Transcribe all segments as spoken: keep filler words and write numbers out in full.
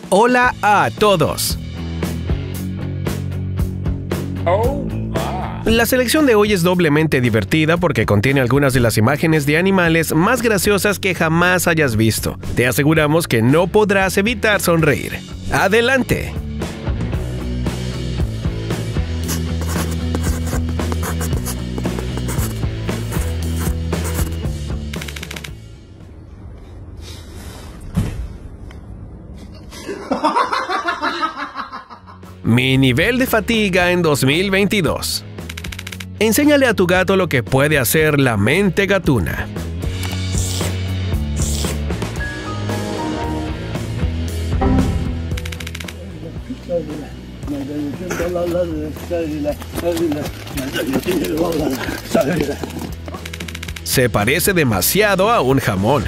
Hola a todos. La selección de hoy es doblemente divertida porque contiene algunas de las imágenes de animales más graciosas que jamás hayas visto. Te aseguramos que no podrás evitar sonreír. ¡Adelante! Mi nivel de fatiga en dos mil veintidós. Enséñale a tu gato lo que puede hacer la mente gatuna. Se parece demasiado a un jamón.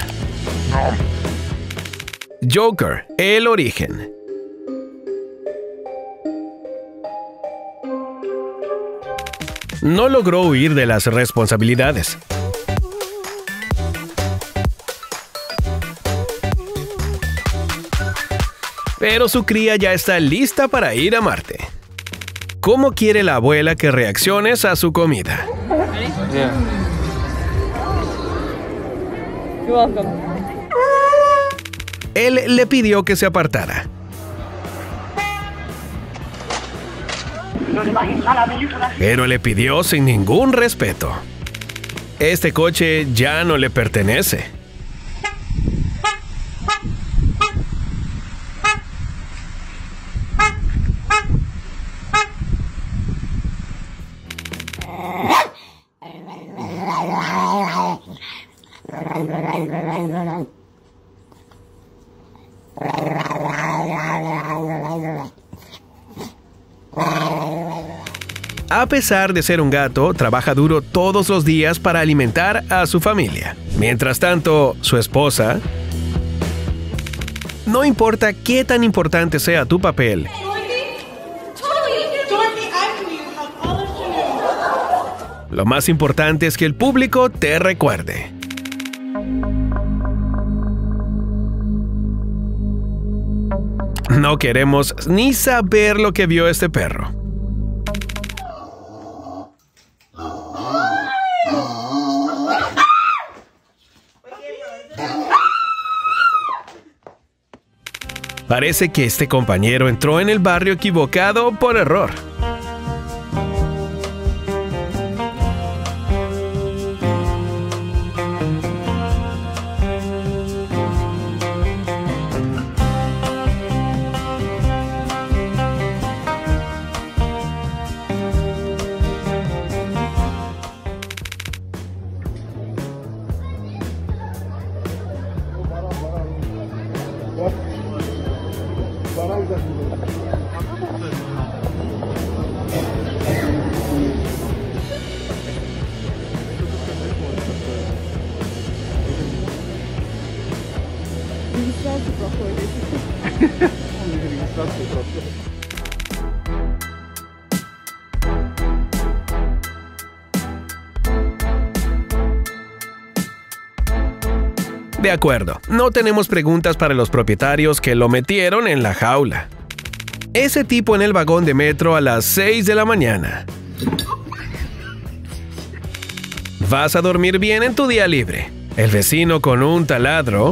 Joker, el origen. No logró huir de las responsabilidades. Pero su cría ya está lista para ir a Marte. ¿Cómo quiere la abuela que reacciones a su comida? Yeah. You're welcome. Él le pidió que se apartara. Pero le pidió sin ningún respeto. Este coche ya no le pertenece. A pesar de ser un gato, trabaja duro todos los días para alimentar a su familia. Mientras tanto, su esposa... No importa qué tan importante sea tu papel, lo más importante es que el público te recuerde. No queremos ni saber lo que vio este perro. Parece que este compañero entró en el barrio equivocado por error. De acuerdo, no tenemos preguntas para los propietarios que lo metieron en la jaula. Ese tipo en el vagón de metro a las seis de la mañana. Vas a dormir bien en tu día libre. El vecino con un taladro.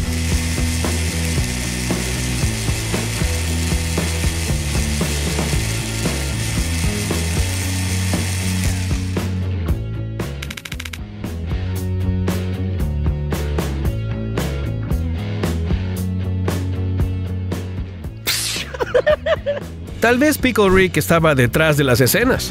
Tal vez Pickle Rick estaba detrás de las escenas.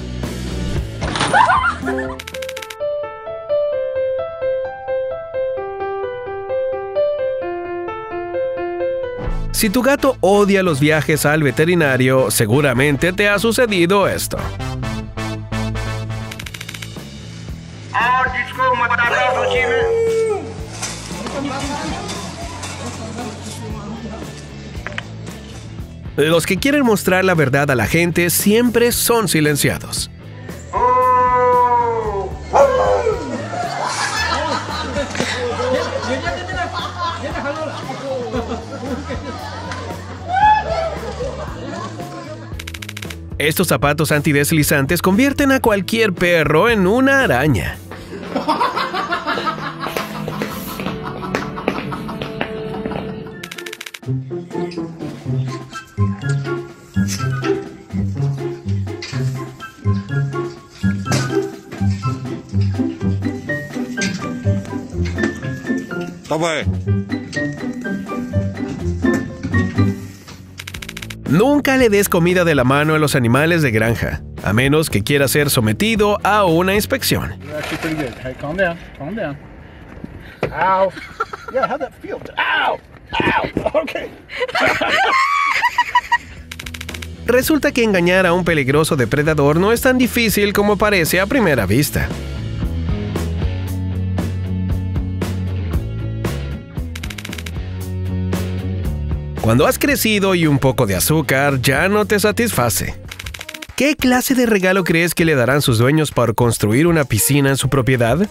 Si tu gato odia los viajes al veterinario, seguramente te ha sucedido esto. Los que quieren mostrar la verdad a la gente siempre son silenciados. Estos zapatos antideslizantes convierten a cualquier perro en una araña. Nunca le des comida de la mano a los animales de granja, a menos que quiera ser sometido a una inspección. Resulta que engañar a un peligroso depredador no es tan difícil como parece a primera vista. Cuando has crecido y un poco de azúcar ya no te satisface. ¿Qué clase de regalo crees que le darán sus dueños por construir una piscina en su propiedad?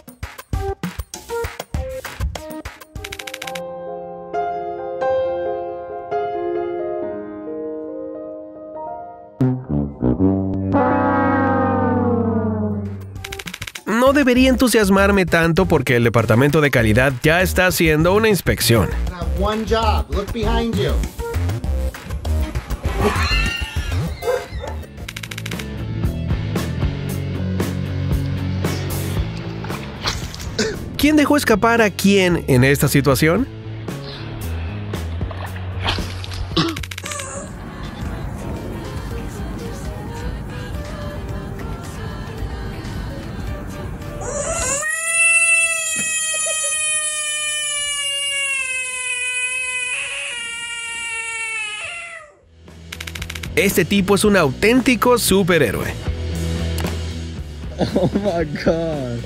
No debería entusiasmarme tanto porque el departamento de calidad ya está haciendo una inspección. One job. Look behind you. ¿Quién dejó escapar a quién en esta situación? Este tipo es un auténtico superhéroe. Oh my gosh.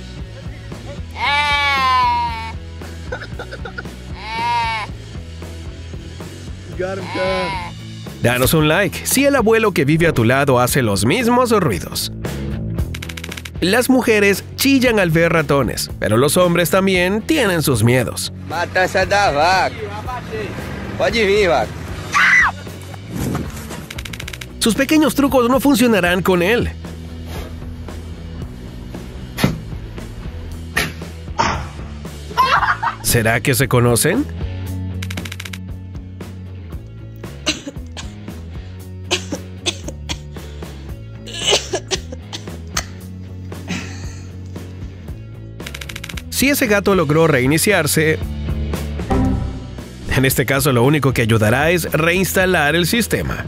Got him, Dad. Danos un like si el abuelo que vive a tu lado hace los mismos ruidos. Las mujeres chillan al ver ratones, pero los hombres también tienen sus miedos. Mata essa da vaca. Pode vir, vaca. Sus pequeños trucos no funcionarán con él. ¿Será que se conocen? Si ese gato logró reiniciarse, en este caso lo único que ayudará es reinstalar el sistema.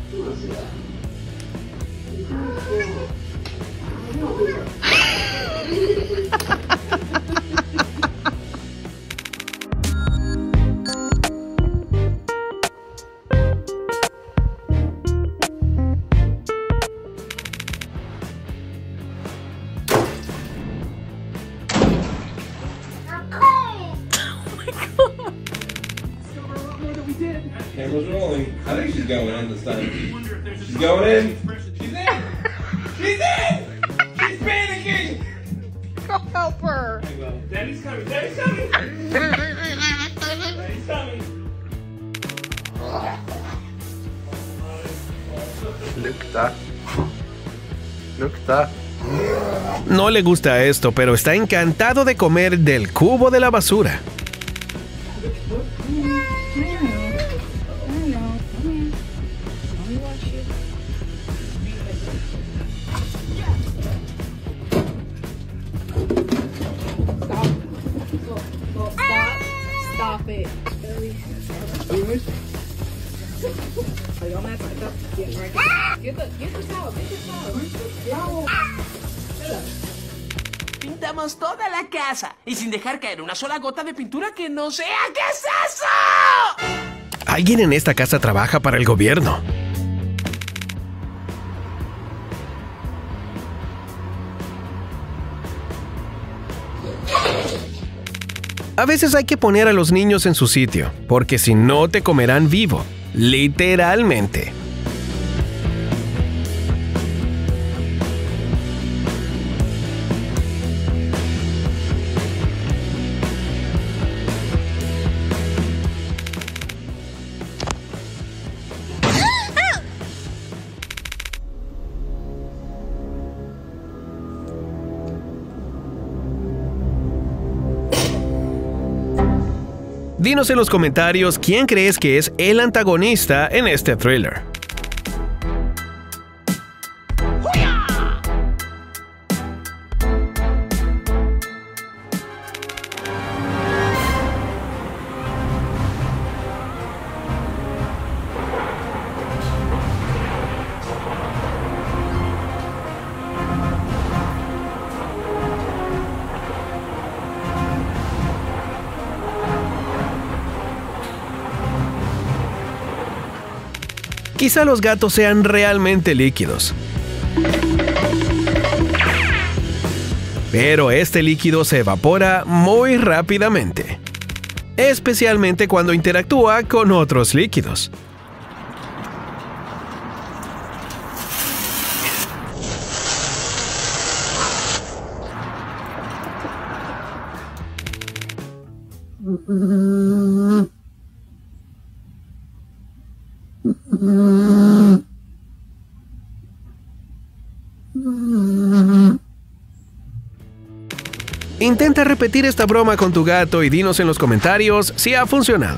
Camera's rolling. I think she's going in this time. She's going in. She's in. She's in. She's panicking. Go help her. Daddy's coming. Daddy's coming. Daddy's coming. Lukta. Lukta. No le gusta esto, pero está encantado de comer del cubo de la basura. Stop it. Get the, get the towel, get the towel. Pintamos toda la casa y sin dejar caer una sola gota de pintura que no sea. ¿Qué es eso? Alguien en esta casa trabaja para el gobierno. A veces hay que poner a los niños en su sitio, porque si no te comerán vivo, literalmente. Dinos en los comentarios quién crees que es el antagonista en este thriller. Quizá los gatos sean realmente líquidos. Pero este líquido se evapora muy rápidamente, especialmente cuando interactúa con otros líquidos. Intenta repetir esta broma con tu gato y dinos en los comentarios si ha funcionado.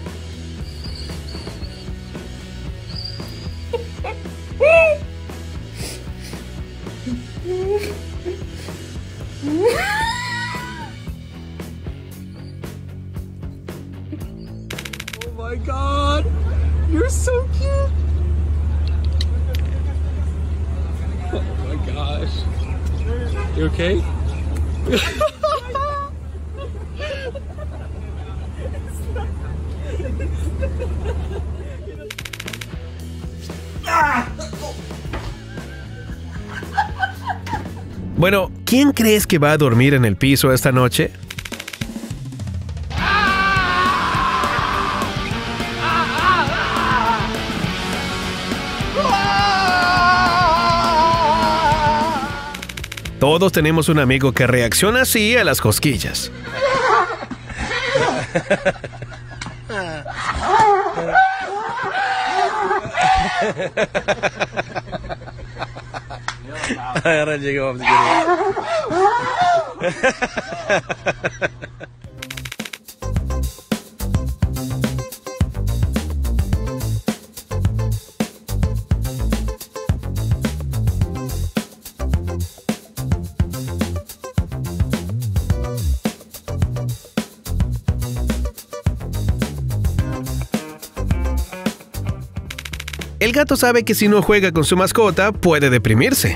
Oh my god! You're so cute! Oh my gosh. You okay? Bueno, ¿quién crees que va a dormir en el piso esta noche? Todos tenemos un amigo que reacciona así a las cosquillas. Ahora llegó. El gato sabe que si no juega con su mascota, puede deprimirse.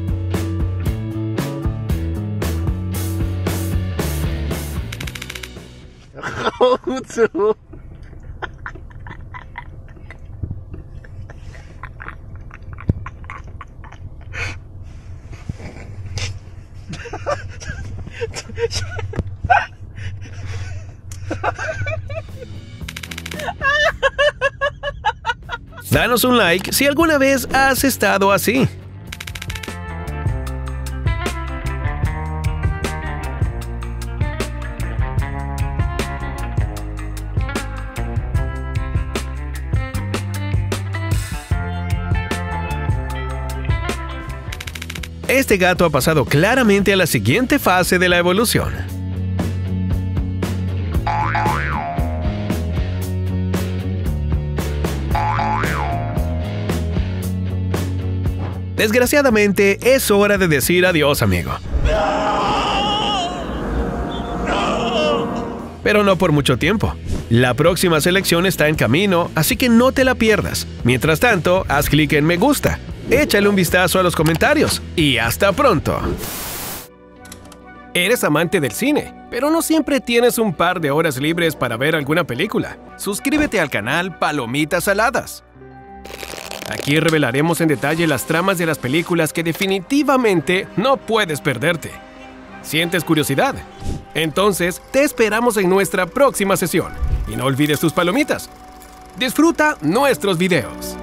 Danos un like si alguna vez has estado así. Este gato ha pasado claramente a la siguiente fase de la evolución. Desgraciadamente, es hora de decir adiós, amigo. Pero no por mucho tiempo. La próxima selección está en camino, así que no te la pierdas. Mientras tanto, haz clic en me gusta, échale un vistazo a los comentarios y hasta pronto. Eres amante del cine, pero no siempre tienes un par de horas libres para ver alguna película. Suscríbete al canal Palomitas Saladas. Aquí revelaremos en detalle las tramas de las películas que definitivamente no puedes perderte. ¿Sientes curiosidad? Entonces, te esperamos en nuestra próxima sesión. Y no olvides tus palomitas. Disfruta nuestros videos.